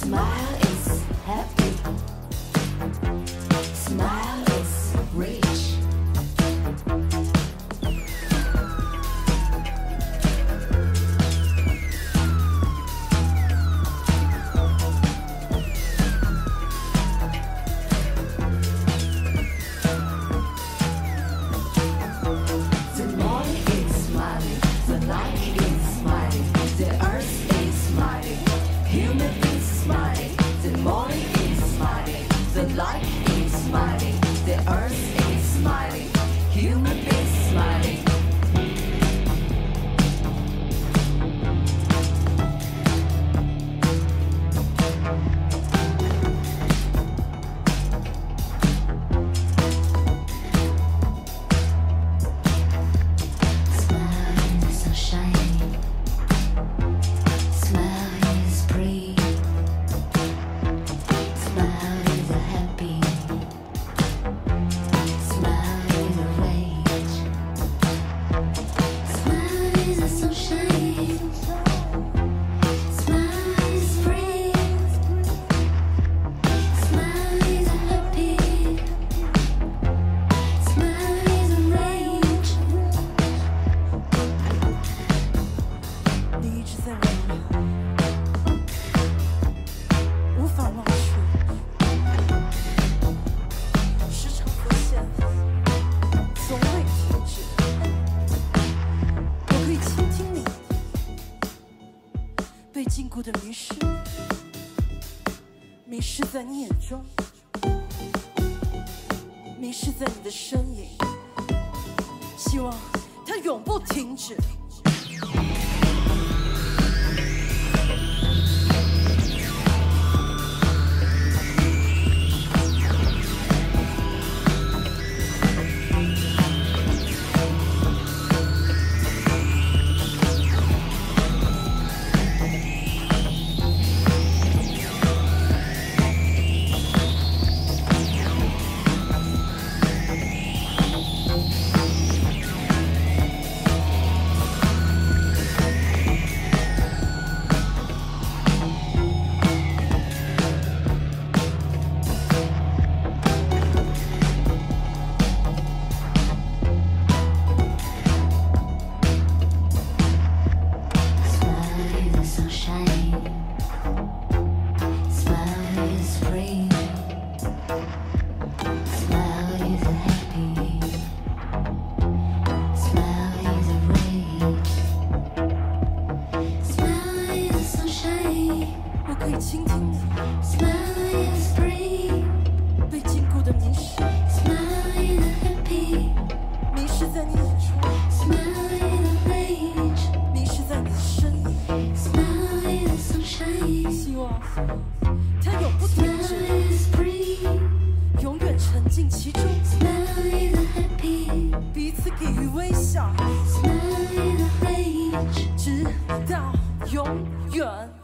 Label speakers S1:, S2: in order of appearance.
S1: Smile is happy. Smile is rich. The morning is smiling, the night is smiling, the earth is smiling, human is smiling. The morning is smiling, the light is smiling, the earth is smiling, human is smiling. Smile is so shiny. Smile is free. Smile is a happy. Smile is a rage. Smile is a sunshine. Smile is free. Smile is a happy. Smile is a rage.
S2: 你一直在问我，无法忘却，时常浮现，从未停止。我可以倾听你被禁锢的迷失，迷失在你眼中，迷失在你的身影。希望它永不停止。
S1: Smile is a sunshine. Smile is free. Smile is a happy. Smile is a rage. Smile is a sunshine.
S2: 我可以倾听你
S1: Smile is free.
S2: 被禁锢的迷失，
S1: Smile is a happy.
S2: 迷失在你眼中，
S1: Smile is a rage.
S2: 迷失在你的身影。
S1: Smile is a sunshine.
S2: 希望它永不停止，
S1: Smile is free.
S2: 永远沉浸其中，
S1: Smile is a happy.
S2: 彼此给予微笑，
S1: Smile is a rage.
S2: 直到永远。